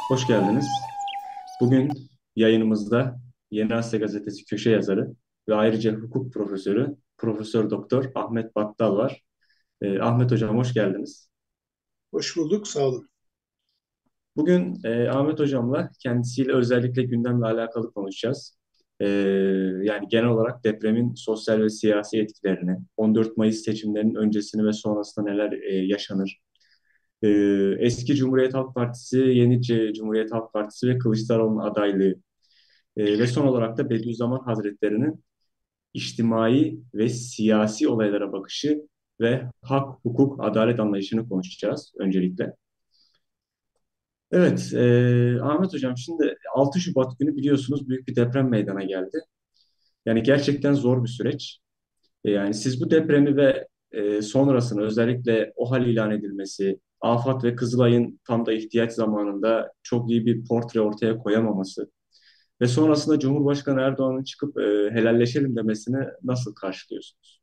Hoş geldiniz. Bugün yayınımızda Yeni Asya Gazetesi köşe yazarı ve ayrıca hukuk profesörü Profesör Doktor Ahmet Battal var. Ahmet Hocam hoş geldiniz. Hoş bulduk, sağ olun. Bugün Ahmet Hocam'la kendisiyle özellikle gündemle alakalı konuşacağız. E, Yani genel olarak depremin sosyal ve siyasi etkilerini, 14 Mayıs seçimlerinin öncesini ve sonrasında neler yaşanır, e, eski Cumhuriyet Halk Partisi, yeni Cumhuriyet Halk Partisi ve Kılıçdaroğlu'nun adaylığı, ve son olarak da Bediüzzaman Hazretleri'nin içtimai ve siyasi olaylara bakışı ve hak, hukuk, adalet anlayışını konuşacağız öncelikle. Evet, Ahmet Hocam şimdi 6 Şubat günü biliyorsunuz büyük bir deprem meydana geldi. Yani gerçekten zor bir süreç. Yani siz bu depremi ve sonrasını özellikle OHAL ilan edilmesi, AFAD ve Kızılay'ın tam da ihtiyaç zamanında çok iyi bir portre ortaya koyamaması, ve sonrasında Cumhurbaşkanı Erdoğan'ın çıkıp helalleşelim demesini nasıl karşılıyorsunuz?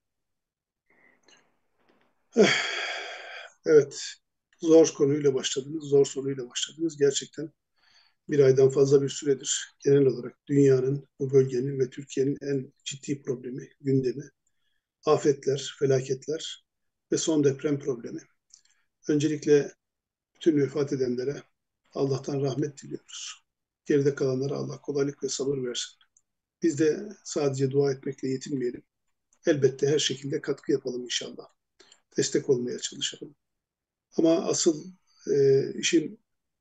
Eh, Evet, zor konuyla başladınız, zor soruyla başladınız. Gerçekten bir aydan fazla bir süredir genel olarak dünyanın, bu bölgenin ve Türkiye'nin en ciddi problemi, gündemi, afetler, felaketler ve son deprem problemi. Öncelikle bütün vefat edenlere Allah'tan rahmet diliyoruz. Geride kalanlara Allah kolaylık ve sabır versin. Biz de sadece dua etmekle yetinmeyelim. Elbette her şekilde katkı yapalım inşallah. Destek olmaya çalışalım. Ama asıl işin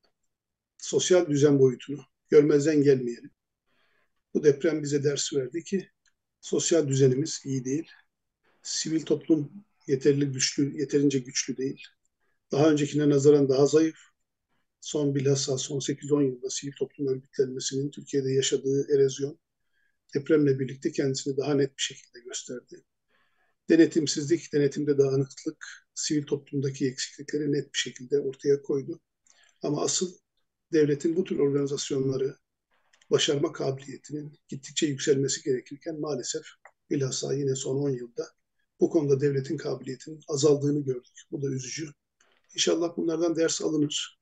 sosyal düzen boyutunu görmezden gelmeyelim. Bu deprem bize ders verdi ki sosyal düzenimiz iyi değil. Sivil toplum yeterince güçlü değil. Daha öncekine nazaran daha zayıf. Bilhassa son 8-10 yılda sivil toplum örgütlenmesinin Türkiye'de yaşadığı erozyon depremle birlikte kendisini daha net bir şekilde gösterdi. Denetimsizlik, denetimde dağınıklık, sivil toplumdaki eksiklikleri net bir şekilde ortaya koydu. Ama asıl devletin bu tür organizasyonları başarma kabiliyetinin gittikçe yükselmesi gerekirken maalesef bilhassa yine son 10 yılda bu konuda devletin kabiliyetinin azaldığını gördük. Bu da üzücü. İnşallah bunlardan ders alınır.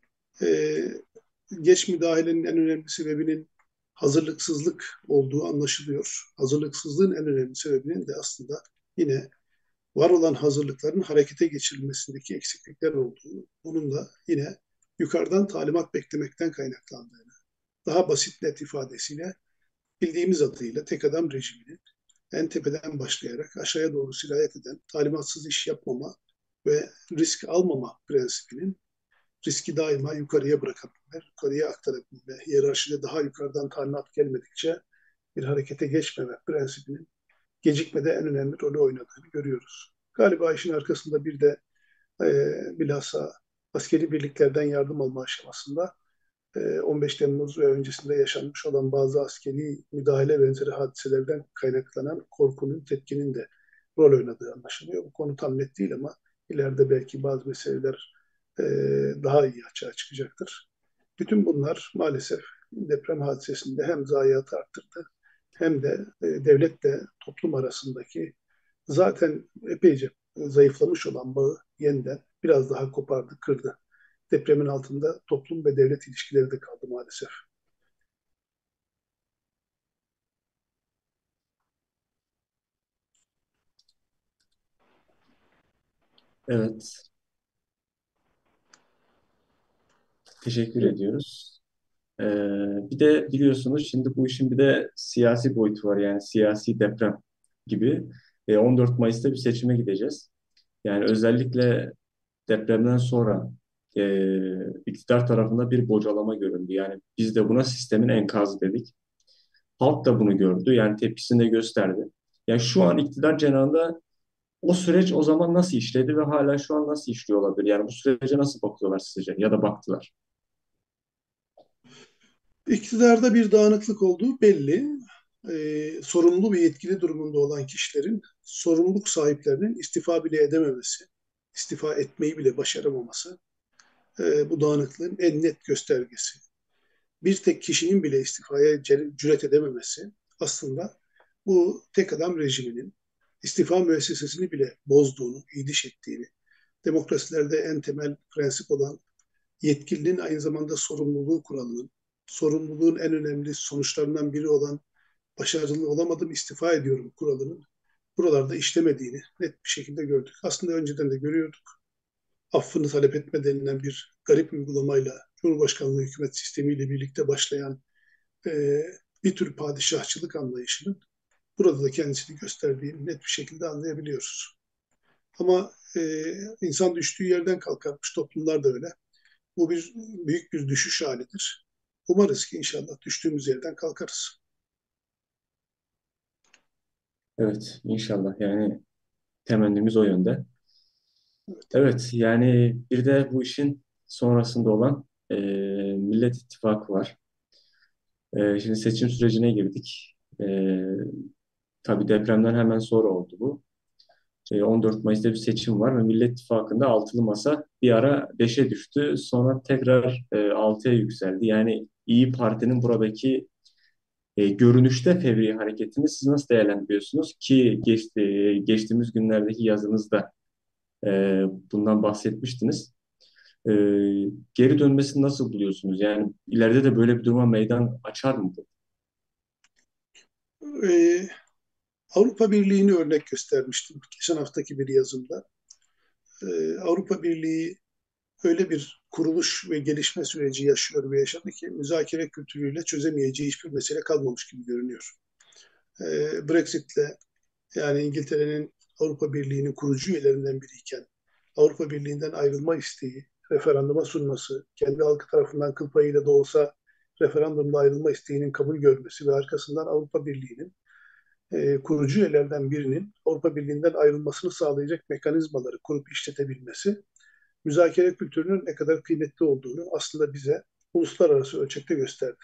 Ee, Geç müdahalenin en önemli sebebinin hazırlıksızlık olduğu anlaşılıyor. Hazırlıksızlığın en önemli sebebinin de aslında yine var olan hazırlıkların harekete geçirilmesindeki eksiklikler olduğu, bunun da yine yukarıdan talimat beklemekten kaynaklandığını, daha basit net ifadesiyle bildiğimiz adıyla tek adam rejiminin en tepeden başlayarak aşağıya doğru sirayet eden talimatsız iş yapmama ve risk almama prensibinin riski daima yukarıya bırakabilme, yukarıya aktarabilme, hiyerarşide daha yukarıdan talimat gelmedikçe bir harekete geçmeme prensibinin gecikmede en önemli rolü oynadığını görüyoruz. Galiba işin arkasında bir de bilhassa askeri birliklerden yardım alma aşamasında 15 Temmuz ve öncesinde yaşanmış olan bazı askeri müdahale benzeri hadiselerden kaynaklanan korkunun, tepkinin de rol oynadığı anlaşılıyor. Bu konu tam net değil ama ileride belki bazı meseleler e, daha iyi açığa çıkacaktır. Bütün bunlar maalesef deprem hadisesinde hem zayiatı arttırdı hem de devletle toplum arasındaki zaten epeyce zayıflamış olan bağı yeniden biraz daha kopardı, kırdı. Depremin altında toplum ve devlet ilişkileri de kaldı maalesef. Evet, teşekkür ediyoruz. E, Bir de biliyorsunuz şimdi bu işin bir de siyasi boyutu var, yani siyasi deprem gibi. 14 Mayıs'ta bir seçime gideceğiz. Yani özellikle depremden sonra iktidar tarafında bir bocalama görüldü. Yani biz de buna sistemin enkazı dedik. Halk da bunu gördü. Yani tepkisini de gösterdi. Yani şu an iktidar cenahında o süreç o zaman nasıl işledi ve hala şu an nasıl işliyor olabilir? Yani bu sürece nasıl bakıyorlar sizce ya da baktılar? İktidarda bir dağınıklık olduğu belli. Sorumlu ve yetkili durumunda olan kişilerin sorumluluk sahiplerinin istifa bile edememesi, istifa etmeyi bile başaramaması bu dağınıklığın en net göstergesi. Bir tek kişinin bile istifaya cüret edememesi aslında bu tek adam rejiminin istifa müessesesini bile bozduğunu, idiş ettiğini, demokrasilerde en temel prensip olan yetkilinin aynı zamanda sorumluluğu kuralının, sorumluluğun en önemli sonuçlarından biri olan başarılı olamadım istifa ediyorum kuralının buralarda işlemediğini net bir şekilde gördük. Aslında önceden de görüyorduk. Affını talep etme denilen bir garip uygulamayla Cumhurbaşkanlığı hükümet sistemiyle birlikte başlayan e, bir tür padişahçılık anlayışının burada da kendisini gösterdiğini net bir şekilde anlayabiliyoruz. Ama insan düştüğü yerden kalkarmış, toplumlar da öyle. Bu bir büyük bir düşüş halidir. Umarız ki inşallah düştüğümüz yerden kalkarız. Evet, inşallah yani temennimiz o yönde. Evet. Evet, yani bir de bu işin sonrasında olan Millet İttifakı var. Şimdi seçim sürecine girdik. Tabii depremden hemen sonra oldu bu. 14 Mayıs'ta bir seçim var ve Millet İttifakı'nda altılı masa bir ara 5'e düştü. Sonra tekrar 6'ya yükseldi. Yani İyi Parti'nin buradaki görünüşte fevri hareketini siz nasıl değerlendiriyorsunuz? Ki geçtiğimiz günlerdeki yazınızda e, bundan bahsetmiştiniz. E, Geri dönmesini nasıl buluyorsunuz? Yani ileride de böyle bir duruma meydan açar mı bu? E, Avrupa Birliği'ni örnek göstermiştim geçen haftaki bir yazımda. Avrupa Birliği öyle bir kuruluş ve gelişme süreci yaşıyor ve yaşadı ki müzakere kültürüyle çözemeyeceği hiçbir mesele kalmamış gibi görünüyor. Brexit'le yani İngiltere'nin Avrupa Birliği'nin kurucu üyelerinden biriyken Avrupa Birliği'nden ayrılma isteği, referanduma sunması, kendi halkı tarafından kıl payıyla da olsa referandumda ayrılma isteğinin kabul görmesi ve arkasından Avrupa Birliği'nin kurucu üyelerden birinin Avrupa Birliği'nden ayrılmasını sağlayacak mekanizmaları kurup işletebilmesi müzakere kültürünün ne kadar kıymetli olduğunu aslında bize uluslararası ölçekte gösterdi.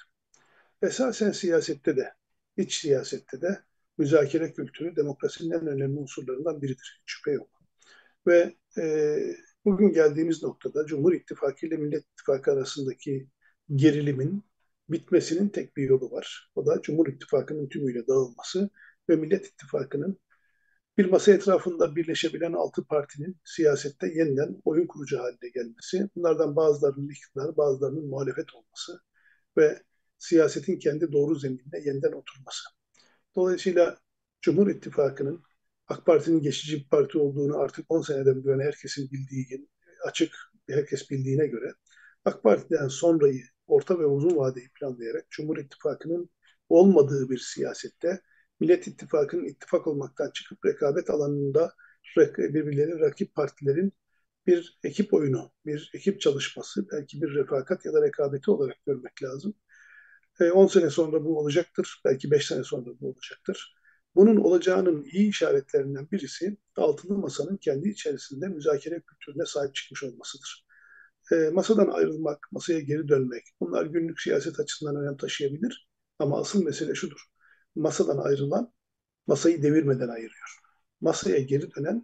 Esasen siyasette de, iç siyasette de müzakere kültürü demokrasinin en önemli unsurlarından biridir. Hiç şüphe yok. Ve bugün geldiğimiz noktada Cumhur İttifakı ile Millet İttifakı arasındaki gerilimin bitmesinin tek bir yolu var. O da Cumhur İttifakı'nın tümüyle dağılması ve Millet İttifakı'nın bir masa etrafında birleşebilen altı partinin siyasette yeniden oyun kurucu haline gelmesi, bunlardan bazılarının iktidar, bazılarının muhalefet olması ve siyasetin kendi doğru zeminine yeniden oturması. Dolayısıyla Cumhur İttifakı'nın AK Parti'nin geçici bir parti olduğunu artık 10 seneden bu yana herkesin bildiği, açık herkes bildiğine göre AK Parti'den sonrayı orta ve uzun vadeyi planlayarak Cumhur İttifakı'nın olmadığı bir siyasette Millet İttifakı'nın ittifak olmaktan çıkıp rekabet alanında birbirleri rakip partilerin bir ekip oyunu, bir ekip çalışması, belki bir refakat ya da rekabeti olarak görmek lazım. 10 sene sonra bu olacaktır. Belki 5 sene sonra bu olacaktır. Bunun olacağının iyi işaretlerinden birisi altılı masanın kendi içerisinde müzakere kültürüne sahip çıkmış olmasıdır. Masadan ayrılmak, masaya geri dönmek, bunlar günlük siyaset açısından önem taşıyabilir. Ama asıl mesele şudur. Masadan ayrılan masayı devirmeden ayırıyor. Masaya geri dönen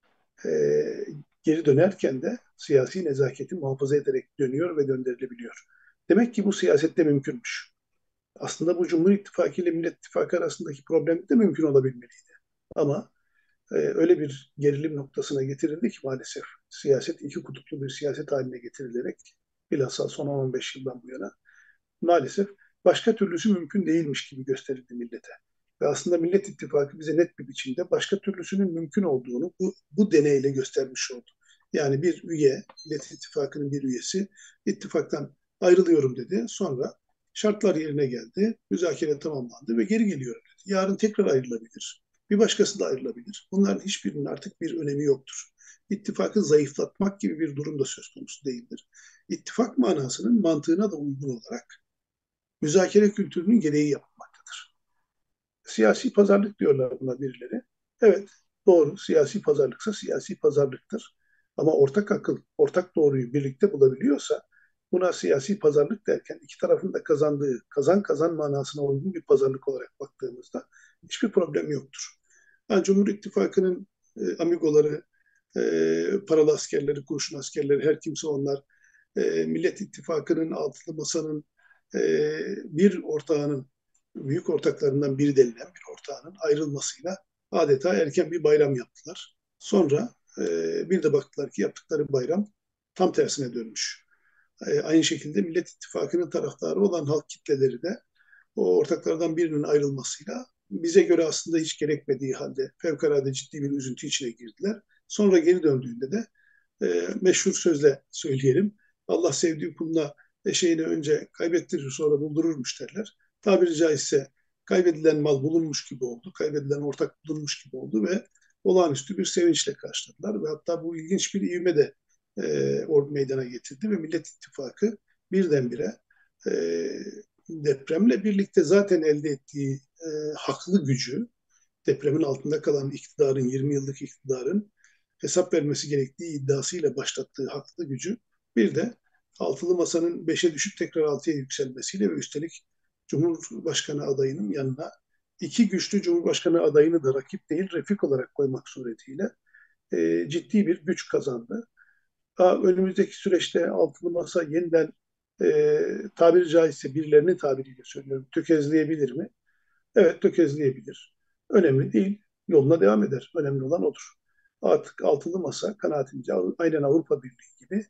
e, geri dönerken de siyasi nezaketi muhafaza ederek dönüyor ve döndürülebiliyor. Demek ki bu siyasette mümkünmüş. Aslında bu Cumhur İttifakı ile Millet İttifakı arasındaki problem de mümkün olabilmeliydi. Ama öyle bir gerilim noktasına getirildi ki maalesef siyaset iki kutuplu bir siyaset haline getirilerek bilhassa son 10-15 yıldan bu yana maalesef başka türlüsü mümkün değilmiş gibi gösterildi millete. Ve aslında Millet İttifakı bize net bir biçimde başka türlüsünün mümkün olduğunu bu deneyle göstermiş oldu. Yani bir üye, Millet İttifakı'nın bir üyesi ittifaktan ayrılıyorum dedi. Sonra şartlar yerine geldi, müzakere tamamlandı ve geri geliyorum dedi. Yarın tekrar ayrılabilir. Bir başkası da ayrılabilir. Bunların hiçbirinin artık bir önemi yoktur. İttifakı zayıflatmak gibi bir durum da söz konusu değildir. İttifak manasının mantığına da uygun olarak müzakere kültürünün gereği yapılmaktadır. Siyasi pazarlık diyorlar buna birileri. Evet, doğru. Siyasi pazarlıksa siyasi pazarlıktır. Ama ortak akıl, ortak doğruyu birlikte bulabiliyorsa buna siyasi pazarlık derken iki tarafın da kazandığı, kazan kazan manasına uygun bir pazarlık olarak baktığımızda hiçbir problem yoktur. Yani Cumhur İttifakı'nın amigoları, paralı askerleri, kurşun askerleri, her kimse onlar, Millet İttifakı'nın altılı masanın e, bir ortağının, büyük ortaklarından biri denilen bir ortağının ayrılmasıyla adeta erken bir bayram yaptılar. Sonra bir de baktılar ki yaptıkları bayram tam tersine dönmüş. Aynı şekilde Millet İttifakı'nın taraftarı olan halk kitleleri de o ortaklardan birinin ayrılmasıyla bize göre aslında hiç gerekmediği halde fevkalade ciddi bir üzüntü içine girdiler. Sonra geri döndüğünde de meşhur sözle söyleyelim. Allah sevdiği kuluna eşeğini önce kaybettirir sonra buldururmuş derler. Tabiri caizse kaybedilen mal bulunmuş gibi oldu. Kaybedilen ortak bulunmuş gibi oldu ve olağanüstü bir sevinçle karşıladılar. Ve hatta bu ilginç bir ivme de meydana getirdi ve Millet İttifakı birdenbire e, depremle birlikte zaten elde ettiği haklı gücü, depremin altında kalan iktidarın, 20 yıllık iktidarın hesap vermesi gerektiği iddiasıyla başlattığı haklı gücü bir de altılı masanın 5'e düşüp tekrar 6'ya yükselmesiyle ve üstelik Cumhurbaşkanı adayının yanına iki güçlü Cumhurbaşkanı adayını da rakip değil refik olarak koymak suretiyle ciddi bir güç kazandı. Önümüzdeki süreçte altılı masa yeniden tabiri caizse birilerinin tabiriyle söylüyorum tökezleyebilir mi? Evet, tökezleyebilir. Önemli değil. Yoluna devam eder. Önemli olan odur. Artık altılı masa kanaatimce aynen Avrupa Birliği gibi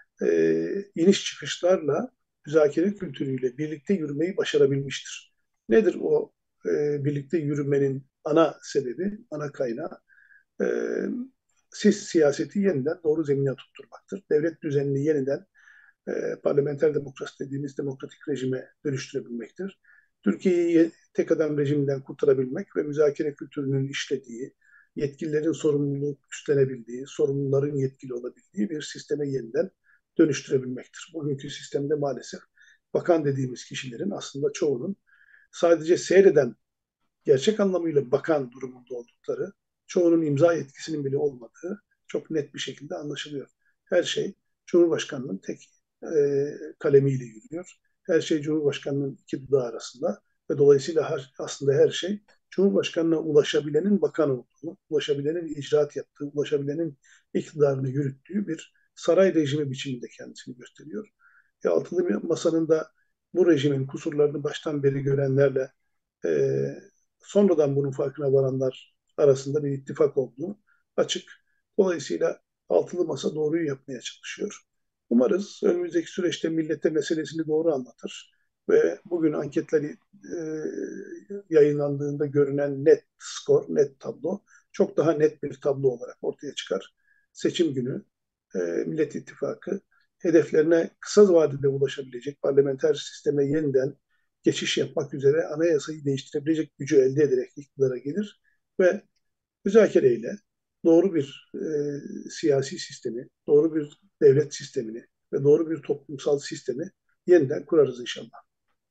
iniş çıkışlarla müzakere kültürüyle birlikte yürümeyi başarabilmiştir. Nedir o birlikte yürümenin ana sebebi, ana kaynağı? E, Siyaseti yeniden doğru zemine tutturmaktır. Devlet düzenini yeniden parlamenter demokrasi dediğimiz demokratik rejime dönüştürebilmektir. Türkiye'yi tek adam rejiminden kurtarabilmek ve müzakere kültürünün işlediği, yetkililerin sorumluluk üstlenebildiği, sorumluların yetkili olabildiği bir sisteme yeniden dönüştürebilmektir. Bugünkü sistemde maalesef bakan dediğimiz kişilerin aslında çoğunun sadece seyreden, gerçek anlamıyla bakan durumunda oldukları, çoğunun imza yetkisinin bile olmadığı çok net bir şekilde anlaşılıyor. Her şey Cumhurbaşkanı'nın tek kalemiyle yürüyor. Her şey Cumhurbaşkanı'nın iki dudağı arasında ve dolayısıyla aslında her şey Cumhurbaşkanı'na ulaşabilenin bakan olduğunu, ulaşabilenin icraat yaptığı, ulaşabilenin iktidarını yürüttüğü bir saray rejimi biçiminde kendisini gösteriyor. Altılı Masa'nın da bu rejimin kusurlarını baştan beri görenlerle e, sonradan bunun farkına varanlar arasında bir ittifak olduğu açık. Dolayısıyla altılı masa doğruyu yapmaya çalışıyor. Umarız önümüzdeki süreçte millete meselesini doğru anlatır ve bugün anketleri e, yayınlandığında görünen net skor, net tablo çok daha net bir tablo olarak ortaya çıkar. Seçim günü Millet İttifakı hedeflerine kısa vadede ulaşabilecek parlamenter sisteme yeniden geçiş yapmak üzere anayasayı değiştirebilecek gücü elde ederek iktidara gelir ve müzakereyle doğru bir siyasi sistemi, doğru bir devlet sistemini ve doğru bir toplumsal sistemi yeniden kurarız inşallah.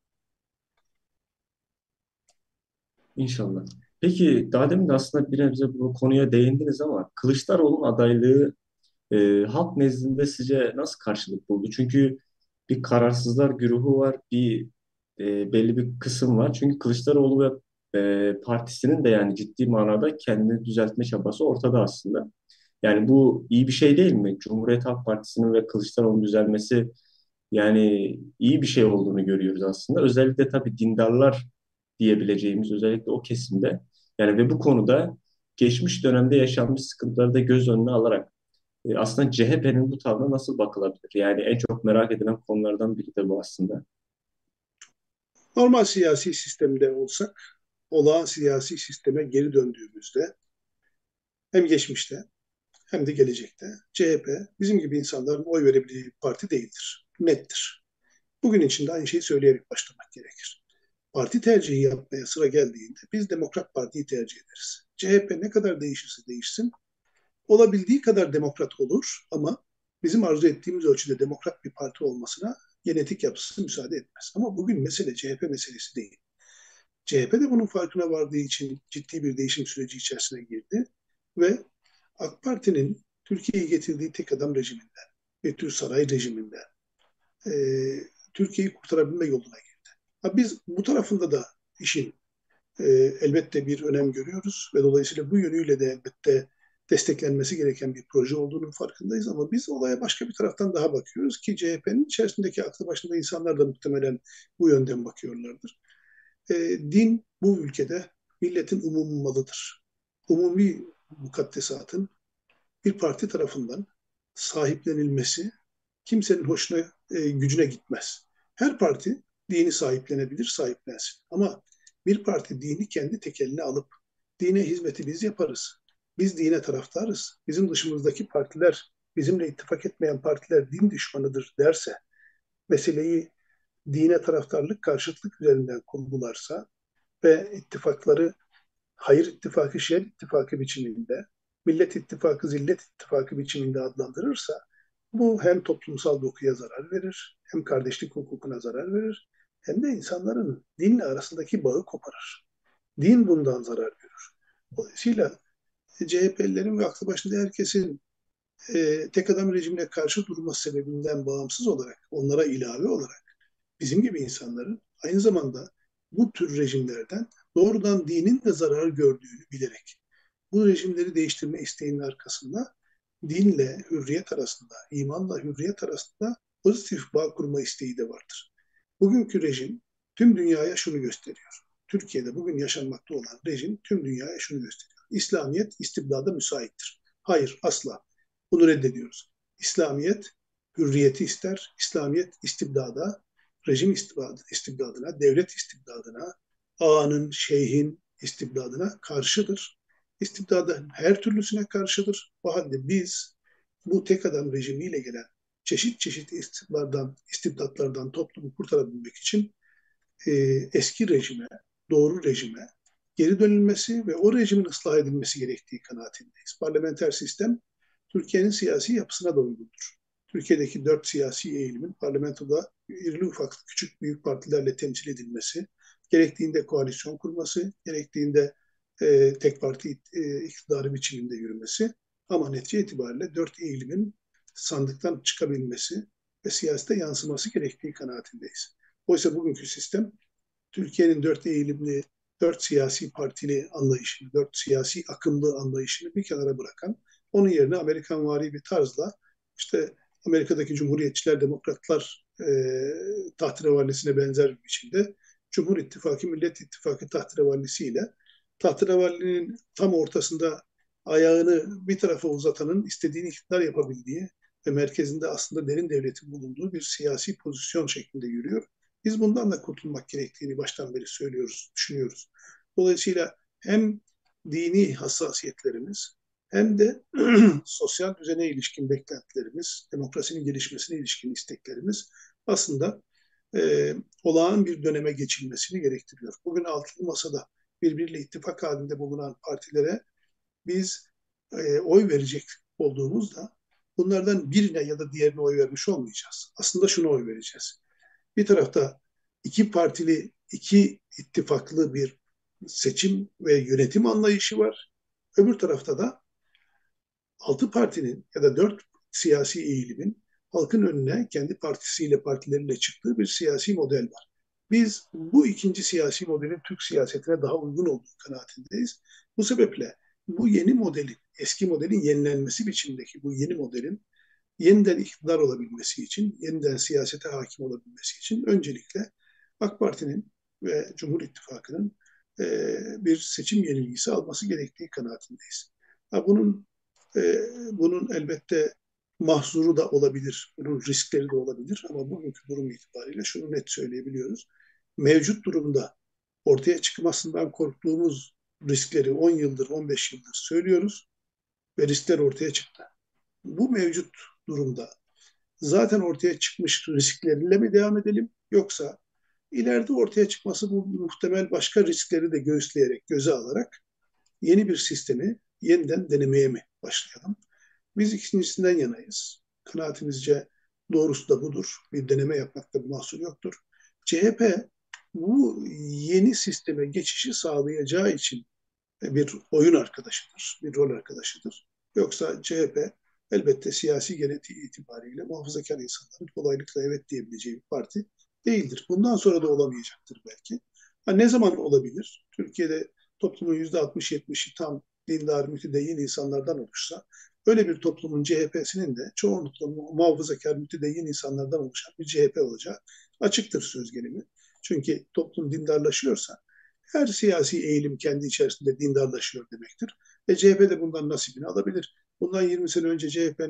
İnşallah. Peki daha demin de aslında bir nebze bu konuya değindiniz ama Kılıçdaroğlu'nun adaylığı halk nezdinde sizce nasıl karşılık buldu? Çünkü bir kararsızlar güruhu var, bir belli bir kısım var. Çünkü Kılıçdaroğlu ve partisinin de yani ciddi manada kendini düzeltme çabası ortada aslında. Yani bu iyi bir şey değil mi? Cumhuriyet Halk Partisi'nin ve Kılıçdaroğlu'nun düzelmesi yani iyi bir şey olduğunu görüyoruz aslında. Özellikle tabii dindarlar diyebileceğimiz özellikle o kesimde. Yani ve bu konuda geçmiş dönemde yaşanmış sıkıntıları da göz önüne alarak aslında CHP'nin bu tavrına nasıl bakılabilir? Yani en çok merak edilen konulardan biri de bu aslında. Normal siyasi sistemde olsak, olağan siyasi sisteme geri döndüğümüzde hem geçmişte hem de gelecekte CHP bizim gibi insanların oy verebileceği bir parti değildir. Nettir. Bugün için de aynı şeyi söyleyerek başlamak gerekir. Parti tercihi yapmaya sıra geldiğinde biz Demokrat Parti'yi tercih ederiz. CHP ne kadar değişirse değişsin olabildiği kadar demokrat olur ama bizim arzu ettiğimiz ölçüde demokrat bir parti olmasına genetik yapısı müsaade etmez. Ama bugün mesele CHP meselesi değil. CHP de bunun farkına vardığı için ciddi bir değişim süreci içerisine girdi ve AK Parti'nin Türkiye'yi getirdiği tek adam rejiminden, bir tür saray rejiminden e, Türkiye'yi kurtarabilme yoluna girdi. Biz bu tarafında da işin e, elbette bir önem görüyoruz ve dolayısıyla bu yönüyle de elbette desteklenmesi gereken bir proje olduğunun farkındayız ama biz olaya başka bir taraftan daha bakıyoruz ki CHP'nin içerisindeki aklı başında insanlar da muhtemelen bu yönden bakıyorlardır. Din bu ülkede milletin umumi malıdır. Umumi mukaddesatın bir parti tarafından sahiplenilmesi kimsenin hoşuna, gücüne gitmez. Her parti dini sahiplenebilir, sahiplensin. Ama bir parti dini kendi tekeline alıp dine hizmeti biz yaparız. Biz dine taraftarız. Bizim dışımızdaki partiler, bizimle ittifak etmeyen partiler din düşmanıdır derse, meseleyi dine taraftarlık, karşıtlık üzerinden kurgularsa ve ittifakları hayır ittifakı, şer ittifakı biçiminde, millet ittifakı, zillet ittifakı biçiminde adlandırırsa bu hem toplumsal dokuya zarar verir, hem kardeşlik hukukuna zarar verir, hem de insanların dinle arasındaki bağı koparır. Din bundan zarar görür. Dolayısıyla CHP'lilerin ve aklı başında herkesin tek adam rejimine karşı durması sebebinden bağımsız olarak, onlara ilave olarak bizim gibi insanların aynı zamanda bu tür rejimlerden doğrudan dinin de zarar gördüğünü bilerek bu rejimleri değiştirme isteğinin arkasında dinle hürriyet arasında, imanla hürriyet arasında pozitif bağ kurma isteği de vardır. Bugünkü rejim tüm dünyaya şunu gösteriyor. Türkiye'de bugün yaşanmakta olan rejim tüm dünyaya şunu gösteriyor. İslamiyet istibdada müsaittir. Hayır, asla. Bunu reddediyoruz. İslamiyet hürriyeti ister. İslamiyet istibdada, rejim istibdadına, devlet istibdadına, ağanın, şeyhin istibdadına karşıdır. İstibdada her türlüsüne karşıdır. O halde biz bu tek adam rejimiyle gelen çeşit çeşit istibdatlardan toplumu kurtarabilmek için e, eski rejime, doğru rejime geri dönülmesi ve o rejimin ıslah edilmesi gerektiği kanaatindeyiz. Parlamenter sistem Türkiye'nin siyasi yapısına da uygundur. Türkiye'deki 4 siyasi eğilimin parlamentoda irili ufaklı küçük büyük partilerle temsil edilmesi, gerektiğinde koalisyon kurması, gerektiğinde tek parti iktidarı biçiminde yürümesi, ama netice itibariyle 4 eğilimin sandıktan çıkabilmesi ve siyasete yansıması gerektiği kanaatindeyiz. Oysa bugünkü sistem Türkiye'nin 4 eğilimli, 4 siyasi partili anlayışını, 4 siyasi akımlı anlayışını bir kenara bırakan, onun yerine Amerikanvari bir tarzla işte Amerika'daki Cumhuriyetçiler, Demokratlar tahterevallisine benzer bir biçimde Cumhur İttifakı, Millet İttifakı tahterevallisiyle tahterevallinin tam ortasında ayağını bir tarafa uzatanın istediğini iktidar yapabildiği ve merkezinde aslında derin devletin bulunduğu bir siyasi pozisyon şeklinde yürüyor. Biz bundan da kurtulmak gerektiğini baştan beri söylüyoruz, düşünüyoruz. Dolayısıyla hem dini hassasiyetlerimiz hem de sosyal düzene ilişkin beklentilerimiz, demokrasinin gelişmesine ilişkin isteklerimiz aslında olağan bir döneme geçilmesini gerektiriyor. Bugün altılı masada birbiriyle ittifak halinde bulunan partilere biz oy verecek olduğumuzda bunlardan birine ya da diğerine oy vermiş olmayacağız. Aslında şuna oy vereceğiz. Bir tarafta 2 partili, 2 ittifaklı bir seçim ve yönetim anlayışı var. Öbür tarafta da 6 partinin ya da 4 siyasi eğilimin halkın önüne kendi partisiyle, partileriyle çıktığı bir siyasi model var. Biz bu ikinci siyasi modelin Türk siyasetine daha uygun olduğu kanaatindeyiz. Bu sebeple bu yeni modelin, eski modelin yenilenmesi biçimindeki bu yeni modelin yeniden iktidar olabilmesi için, yeniden siyasete hakim olabilmesi için öncelikle AK Parti'nin ve Cumhur İttifakı'nın bir seçim yenilgisi alması gerektiği kanaatindeyiz. Ha, bunun elbette mahzuru da olabilir, bunun riskleri de olabilir, ama bugünkü durum itibariyle şunu net söyleyebiliyoruz. Mevcut durumda ortaya çıkmasından korktuğumuz riskleri 10 yıldır, 15 yıldır söylüyoruz ve riskler ortaya çıktı. Bu mevcut durumda zaten ortaya çıkmış riskleriyle mi devam edelim, yoksa ileride ortaya çıkması bu muhtemel başka riskleri de göğüsleyerek, göze alarak yeni bir sistemi yeniden denemeye mi başlayalım? Biz ikincisinden yanayız. Kanaatimizce doğrusu da budur. Bir deneme yapmakta bir mahsur yoktur. CHP bu yeni sisteme geçişi sağlayacağı için bir oyun arkadaşıdır, bir rol arkadaşıdır. Yoksa CHP elbette siyasi genetiği itibariyle muhafazakar insanların kolaylıkla evet diyebileceği bir parti değildir. Bundan sonra da olamayacaktır belki. Ha, ne zaman olabilir? Türkiye'de toplumun %60-70'i tam dindar, mütedeyyin insanlardan oluşsa, öyle bir toplumun CHP'sinin de çoğunlukla muhafazakar, mütedeyyin insanlardan oluşan bir CHP olacağı açıktır söz gelimi. Çünkü toplum dindarlaşıyorsa her siyasi eğilim kendi içerisinde dindarlaşıyor demektir. CHP de bundan nasibini alabilir. Bundan 20 sene önce CHP'nin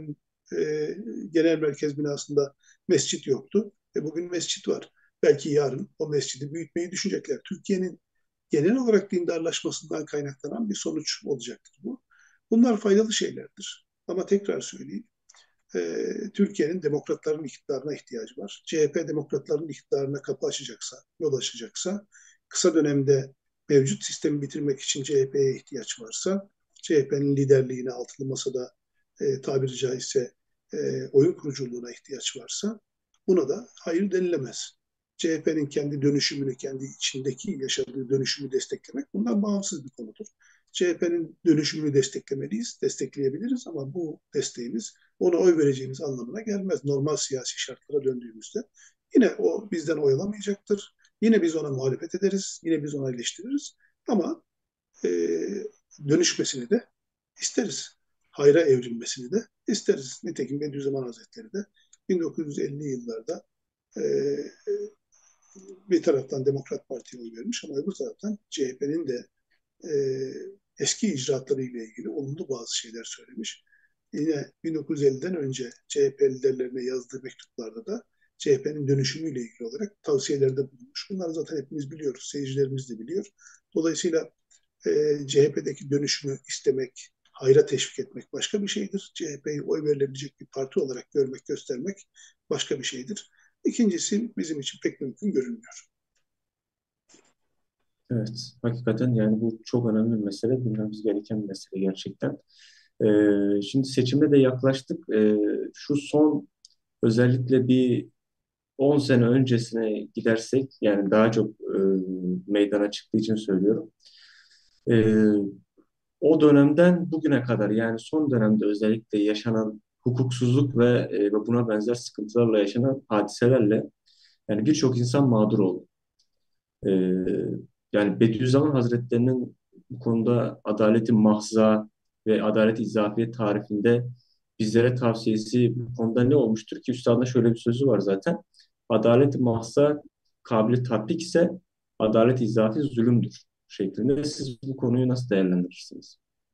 genel merkez binasında mescit yoktu. Bugün mescit var. Belki yarın o mescidi büyütmeyi düşünecekler. Türkiye'nin genel olarak dindarlaşmasından kaynaklanan bir sonuç olacaktır bu. Bunlar faydalı şeylerdir. Ama tekrar söyleyeyim, Türkiye'nin demokratların iktidarına ihtiyacı var. CHP demokratların iktidarına kapı açacaksa, yol açacaksa, kısa dönemde mevcut sistemi bitirmek için CHP'ye ihtiyaç varsa, CHP'nin liderliğine altılı masada tabiri caizse oyun kuruculuğuna ihtiyaç varsa buna da hayır denilemez. CHP'nin kendi dönüşümünü, kendi içindeki yaşadığı dönüşümü desteklemek bundan bağımsız bir konudur. CHP'nin dönüşümünü desteklemeliyiz, destekleyebiliriz ama bu desteğimiz ona oy vereceğimiz anlamına gelmez. Normal siyasi şartlara döndüğümüzde yine o bizden oy alamayacaktır. Yine biz ona muhalefet ederiz, yine biz ona eleştiririz ama e, dönüşmesini de isteriz. Hayra evrilmesini de isteriz. Nitekim Bediüzzaman Hazretleri de 1950'li yıllarda e, bir taraftan Demokrat Parti'ye oy vermiş ama öbür taraftan CHP'nin de e, eski icraatları ile ilgili olumlu bazı şeyler söylemiş. Yine 1950'den önce CHP liderlerine yazdığı mektuplarda da CHP'nin dönüşümüyle ilgili olarak tavsiyelerde bulunmuş. Bunları zaten hepimiz biliyoruz, seyircilerimiz de biliyor. Dolayısıyla CHP'deki dönüşümü istemek, hayra teşvik etmek başka bir şeydir. CHP'yi oy verilebilecek bir parti olarak görmek, göstermek başka bir şeydir. İkincisi bizim için pek mümkün görünmüyor. Evet, hakikaten yani bu çok önemli bir mesele, bilmemiz gereken bir mesele gerçekten. Şimdi seçime de yaklaştık. Şu son özellikle bir 10 sene öncesine gidersek, yani daha çok meydana çıktığı için söylüyorum. Ee, O dönemden bugüne kadar, yani son dönemde özellikle yaşanan hukuksuzluk ve buna benzer sıkıntılarla yaşanan hadiselerle yani birçok insan mağdur oldu. Ee, Yani Bediüzzaman Hazretleri'nin bu konuda adaleti mahza ve adalet-i izafiye tarifinde bizlere tavsiyesi bu konuda ne olmuştur ki? Üstadın şöyle bir sözü var zaten. Adalet-i mahza kabili tatbik ise adalet-i izafi zulümdür şeklinde. Siz bu konuyu nasıl değerlendirirsiniz?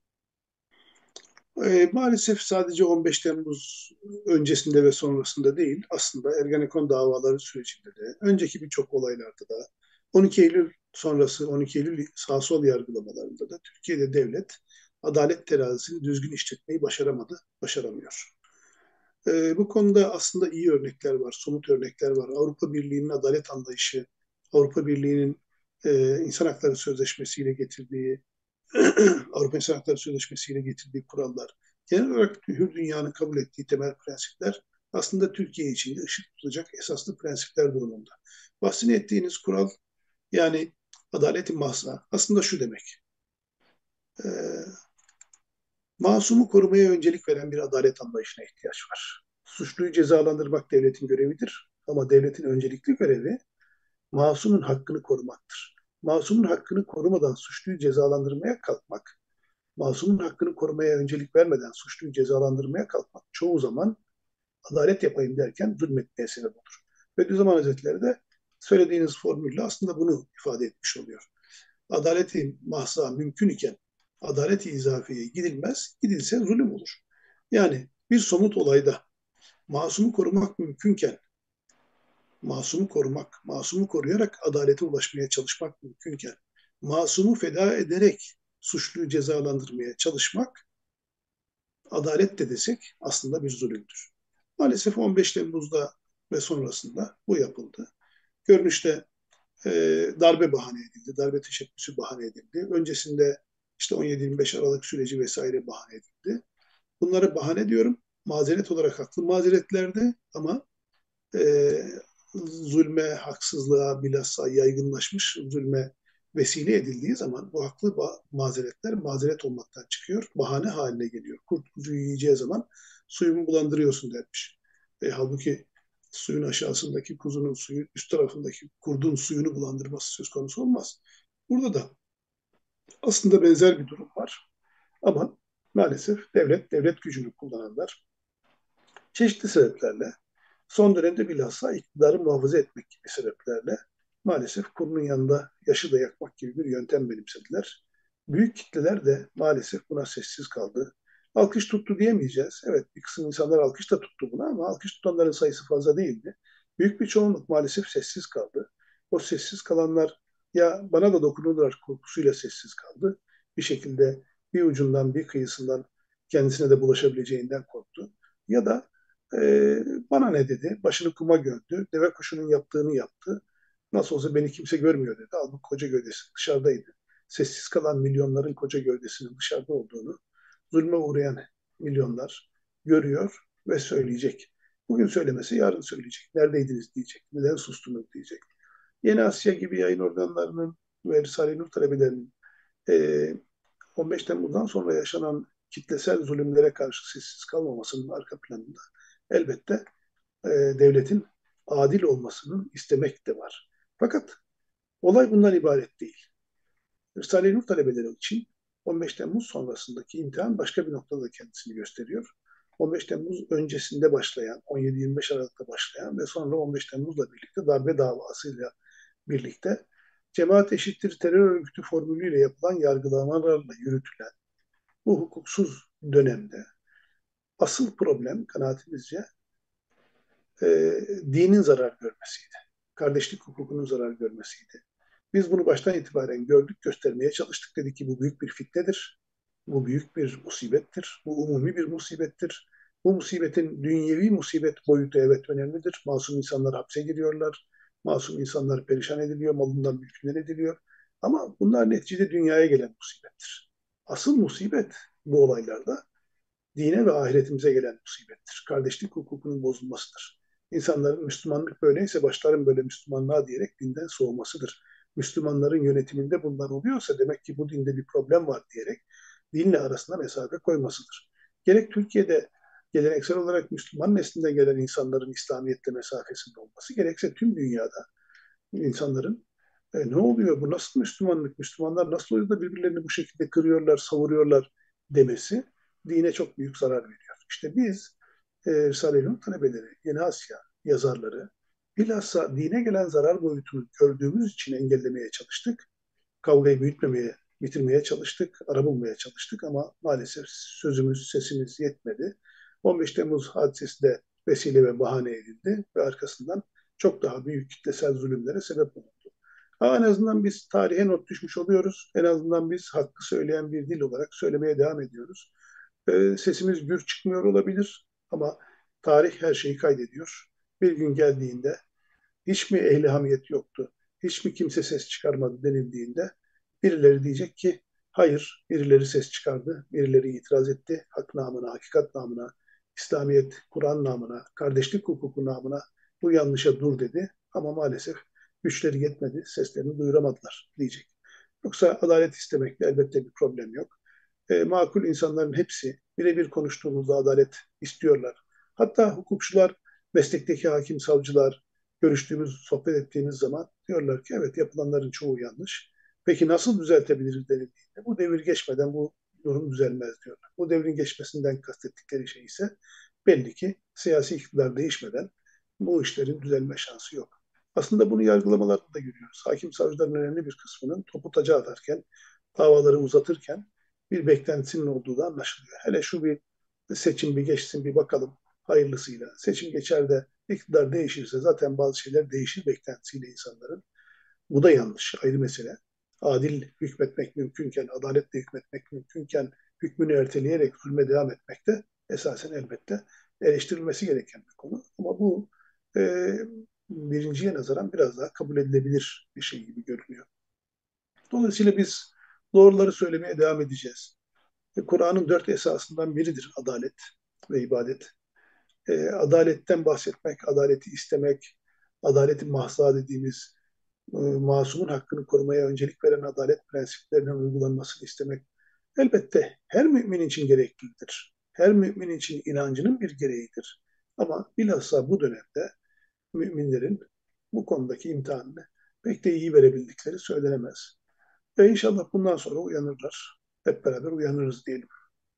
Maalesef sadece 15 Temmuz öncesinde ve sonrasında değil, aslında Ergenekon davaları sürecinde de, önceki birçok olaylarda da, 12 Eylül sonrası, 12 Eylül sağ sol yargılamalarında da Türkiye'de devlet adalet terazisini düzgün işletmeyi başaramadı, başaramıyor. Bu konuda aslında iyi örnekler var, somut örnekler var. Avrupa Birliği'nin adalet anlayışı, Avrupa Birliği'nin İnsan Hakları Sözleşmesi ile getirdiği Avrupa İnsan Hakları Sözleşmesi ile getirdiği kurallar, genel olarak hür dünyanın kabul ettiği temel prensipler aslında Türkiye için de ışık tutacak esaslı prensipler durumunda. Bahsini ettiğiniz kural yani adaleti mahsa aslında şu demek. E, Masumu korumaya öncelik veren bir adalet anlayışına ihtiyaç var. Suçluyu cezalandırmak devletin görevidir ama devletin öncelikli görevi masumun hakkını korumaktır. Masumun hakkını korumadan suçluyu cezalandırmaya kalkmak, masumun hakkını korumaya öncelik vermeden suçluyu cezalandırmaya kalkmak çoğu zaman adalet yapayım derken zulmetmeye sebep olur. Bediüzzaman Hazretleri de söylediğiniz formülle aslında bunu ifade etmiş oluyor. Adaleti mahza mümkün iken adaleti izafiyeye gidilmez, gidilse zulüm olur. Yani bir somut olayda masumu korumak mümkünken, masumu korumak, masumu koruyarak adalete ulaşmaya çalışmak mümkünken, masumu feda ederek suçluyu cezalandırmaya çalışmak adalet de desek aslında bir zulümdür. Maalesef 15 Temmuz'da ve sonrasında bu yapıldı. Görünüşte e, darbe bahane edildi, darbe teşebbüsü bahane edildi. Öncesinde işte 17-25 Aralık süreci vesaire bahane edildi. Bunları bahane diyorum. Mazeret olarak haklı mazeretlerdi ama e, zulme, haksızlığa bilhassa yaygınlaşmış zulme vesile edildiği zaman bu haklı mazeretler mazeret olmaktan çıkıyor, bahane haline geliyor. Kurt kuzuyu yiyeceği zaman suyumu bulandırıyorsun dermiş. Halbuki suyun aşağısındaki kuzunun suyu, üst tarafındaki kurdun suyunu bulandırması söz konusu olmaz. Burada da aslında benzer bir durum var. Ama maalesef devlet gücünü kullananlar çeşitli sebeplerle son dönemde bilhassa iktidarı muhafaza etmek gibi sebeplerle maalesef kurunun yanında yaşı da yakmak gibi bir yöntem benimsediler. Büyük kitleler de maalesef buna sessiz kaldı. Alkış tuttu diyemeyeceğiz. Evet, bir kısım insanlar alkış da tuttu buna ama alkış tutanların sayısı fazla değildi. Büyük bir çoğunluk maalesef sessiz kaldı. O sessiz kalanlar ya bana da dokunurlar korkusuyla sessiz kaldı. Bir şekilde bir ucundan bir kıyısından kendisine de bulaşabileceğinden korktu. Ya da bana ne dedi, başını kuma gömdü, deve kuşunun yaptığını yaptı. Nasıl olsa beni kimse görmüyor dedi. Halbuki koca gövdesi dışarıdaydı. Sessiz kalan milyonların koca gövdesinin dışarıda olduğunu zulme uğrayan milyonlar görüyor ve söyleyecek. Bugün söylemesi yarın söyleyecek. Neredeydiniz diyecek. Neden sustunuz diyecek. Yeni Asya gibi yayın organlarının ve Risale-i Nur talebelerinin e, 15 Temmuz'dan sonra yaşanan kitlesel zulümlere karşı sessiz kalmamasının arka planında elbette devletin adil olmasını istemek de var. Fakat olay bundan ibaret değil. Risale-i Nur talebeleri için 15 Temmuz sonrasındaki imtihan başka bir noktada kendisini gösteriyor. 15 Temmuz öncesinde başlayan, 17-25 Aralık'ta başlayan ve sonra 15 Temmuz'la birlikte darbe davasıyla birlikte cemaat eşittir terör örgütü formülüyle yapılan yargılamalarla yürütülen bu hukuksuz dönemde asıl problem kanaatimizce e, dinin zarar görmesiydi. Kardeşlik hukukunun zarar görmesiydi. Biz bunu baştan itibaren gördük, göstermeye çalıştık. Dedik ki bu büyük bir fitnedir. Bu büyük bir musibettir. Bu umumi bir musibettir. Bu musibetin dünyevi musibet boyutu evet önemlidir. Masum insanlar hapse giriyorlar. Masum insanlar perişan ediliyor, malından mülkünden ediliyor. Ama bunlar neticede dünyaya gelen musibettir. Asıl musibet bu olaylarda dine ve ahiretimize gelen musibettir. Kardeşlik hukukunun bozulmasıdır. İnsanların Müslümanlık böyleyse başlarım böyle Müslümanlığa diyerek dinden soğumasıdır. Müslümanların yönetiminde bunlar oluyorsa demek ki bu dinde bir problem var diyerek dinle arasında mesafe koymasıdır. Gerek Türkiye'de geleneksel olarak Müslüman neslinde gelen insanların İslamiyet'le mesafesinde olması, gerekse tüm dünyada insanların ne oluyor bu nasıl Müslümanlık, Müslümanlar nasıl oluyor da birbirlerini bu şekilde kırıyorlar, savuruyorlar demesi dine çok büyük zarar veriyor. İşte biz Risale-i Nur talebeleri, Yeni Asya yazarları bilhassa dine gelen zarar boyutunu gördüğümüz için engellemeye çalıştık. Kavgayı büyütmemeye, bitirmeye çalıştık, ara bulmaya çalıştık ama maalesef sözümüz, sesimiz yetmedi. 15 Temmuz hadisesi de vesile ve bahane edildi ve arkasından çok daha büyük kitlesel zulümlere sebep oldu. Ama en azından biz tarihe not düşmüş oluyoruz. En azından biz hakkı söyleyen bir dil olarak söylemeye devam ediyoruz. Sesimiz gür çıkmıyor olabilir ama tarih her şeyi kaydediyor. Bir gün geldiğinde hiç mi ehli hamiyet yoktu, hiç mi kimse ses çıkarmadı denildiğinde birileri diyecek ki hayır, birileri ses çıkardı, birileri itiraz etti, hak namına, hakikat namına, İslamiyet, Kur'an namına, kardeşlik hukuku namına bu yanlışa dur dedi ama maalesef güçleri yetmedi, seslerini duyuramadılar diyecek. Yoksa adalet istemekle elbette bir problem yok. Makul insanların hepsi birebir konuştuğumuzda adalet istiyorlar. Hatta hukukçular, meslekteki hakim, savcılar, görüştüğümüz, sohbet ettiğimiz zaman diyorlar ki evet yapılanların çoğu yanlış. Peki nasıl düzeltebiliriz denildiğinde bu devir geçmeden bu durum düzelmez diyorlar. Bu devrin geçmesinden kastettikleri şey ise belli ki siyasi iktidar değişmeden bu işlerin düzelme şansı yok. Aslında bunu yargılamalarda da görüyoruz. Hakim savcıların önemli bir kısmının topu taca atarken, davaları uzatırken bir beklentisinin olduğu da anlaşılıyor. Hele şu bir seçim bir geçsin bir bakalım hayırlısıyla. Seçim geçer de iktidar değişirse zaten bazı şeyler değişir beklentisiyle insanların. Bu da yanlış, ayrı mesele. Adil hükmetmek mümkünken, adaletle hükmetmek mümkünken hükmünü erteleyerek zulme devam etmek de esasen elbette eleştirilmesi gereken bir konu. Ama bu e, birinciye nazaran biraz daha kabul edilebilir bir şey gibi görünüyor. Dolayısıyla biz doğruları söylemeye devam edeceğiz. Kur'an'ın 4 esasından biridir adalet ve ibadet. Adaletten bahsetmek, adaleti istemek, adaleti mahza dediğimiz masumun hakkını korumaya öncelik veren adalet prensiplerinin uygulanmasını istemek elbette her mümin için gereklidir. Her mümin için inancının bir gereğidir. Ama bilhassa bu dönemde müminlerin bu konudaki imtihanını pek de iyi verebildikleri söylenemez. Ve inşallah bundan sonra uyanırlar. Hep beraber uyanırız diyelim.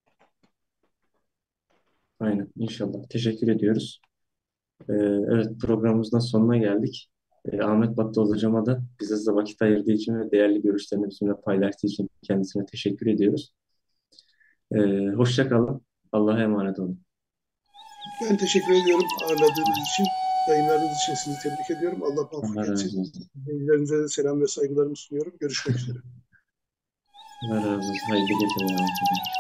Aynen, inşallah. Teşekkür ediyoruz. Evet, programımızın sonuna geldik. Ahmet Battal hocama da bize de vakit ayırdığı için ve değerli görüşlerini bizimle paylaştığı için kendisine teşekkür ediyoruz. Hoşça kalın. Allah'a emanet olun. Ben teşekkür ediyorum ağırladığınız için. Yayınlarınız için sizi tebrik ediyorum. Allah muvaffak Allah razı etsin. olsun. Dinleyicilerinize de selam ve saygılarımı sunuyorum. Görüşmek üzere. Allah razı olsun. Hayırlı geceler.